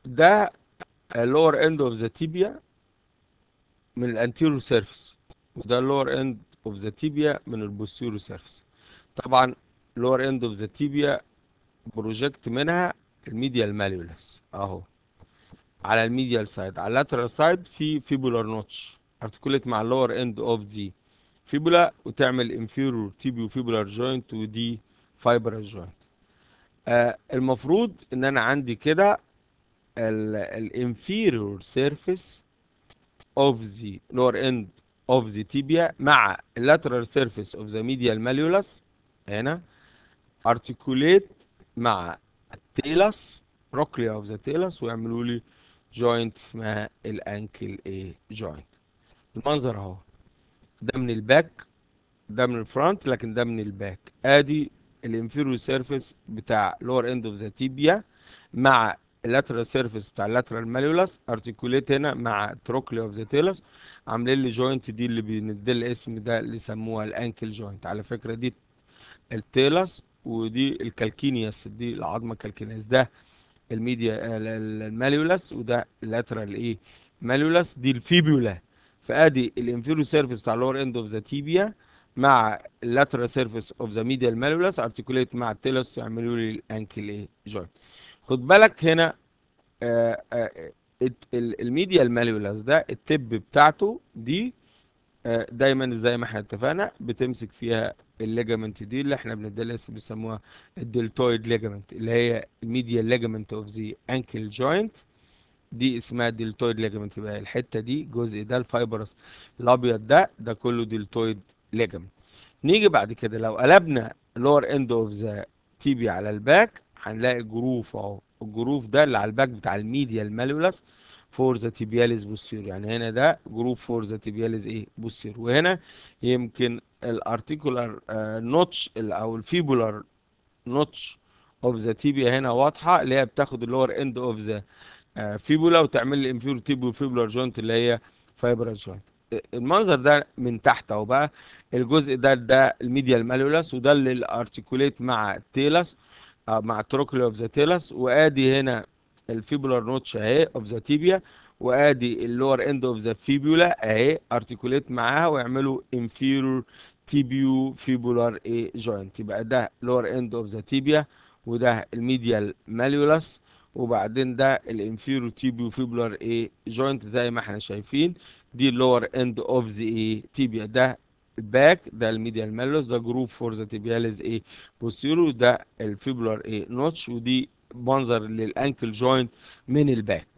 ده اللور اند اوف ذا تيبيا من الانتيرو سيرفيس، وده اللور اند اوف ذا تيبيا من البوستيرو سيرفيس. طبعا اللور اند اوف ذا تيبيا بروجكت منها الميديال ماليولس اهو على الميديال سايد. على اللاترال سايد في فيبولار نوتش ارتكوليت مع اللور اند اوف ذا فيبولا وتعمل انفيرور تيبيو فيبولار جوينت، ودي فايبرال جوينت. المفروض ان انا عندي كده الانفيرور سيرفيس of the lower end of the tibia مع lateral surface of the medial malleolus هنا articulate مع التيلس proclea of the talus ويعملوا لي joint اسمها الانكل ايه joint. المنظر اهو، ده من الباك، ده من الفرونت، لكن ده من الباك. ادي الانفيريور سيرفيس بتاع lower end of the tibia مع اللاترال سيرفيس بتاع اللاترال ماليولس ارتكوليت هنا مع تروكلي اوف ذا تيلس، عاملين لي جوينت دي اللي بندي الاسم ده اللي سموها الانكل جوينت. على فكره دي التيلس ودي الكالكينياس، دي العظمه الكالكينياس، ده الميديا الماليولس وده اللاترال ايه ماليولس، دي الفيبولا. فادي الانفيريور سيرفيس بتاع اللور اند اوف ذا تيبيا مع اللاترال سيرفيس اوف ذا ميديال ماليولس ارتكوليت مع التيلس يعملوا لي الانكل ايه جوينت. خد بالك هنا الميديال ماليولس ده التب بتاعته دي دايما زي ما احنا اتفقنا بتمسك فيها الليجامنت دي اللي احنا بنديلها اسم بيسموها الدلتويد ليجامنت، اللي هي الميديال ليجامنت اوف ذا انكل جوينت، دي اسمها دلتويد ليجامنت. يبقى الحته دي الجزء ده الفايبرس الابيض ده كله دلتويد ليجامنت. نيجي بعد كده لو قلبنا لور اند اوف ذا تيبي على الباك هنلاقي جروف اهو، الجروف ده اللي على الباك بتاع الميديال ماليولس فور ذا تيبياليز بوستير، يعني هنا ده جروف فور ذا تيبياليز ايه بوستير. وهنا يمكن الارتيكولار نوتش او الفيبولار نوتش اوف ذا تيبيا هنا واضحه، اللي هي بتاخد اللور اند اوف ذا فيبولا وتعمل لي انفيرو تيبيو فيبولار جوينت اللي هي فايبرال جوينت. المنظر ده من تحت اهو بقى، الجزء ده الميديال ماليولس، وده اللي الارتيكوليت مع التيلس مع التروكلي اوف ذا تيلس، وادي هنا الفيبولار نوتش اهي اوف ذا تيبيا، وادي اللور اند اوف ذا فيبولا اهي ارتيكوليت معاها ويعملوا انفيرور تيبيو فيبولار ايه جوينت. يبقى ده لور اند اوف ذا تيبيا وده الميديال ماليولس، وبعدين ده الانفيرو تيبيو فيبولار ايه جوينت زي ما احنا شايفين. دي اللور اند اوف ذا ايه تيبيا، ده الباك، ده الميديال مالوس، ده جروب فور ذا تيبياليز ايه بوستيرو، ده الفيبولار ايه نوتش، ودي منظر للانكل جوينت من الباك.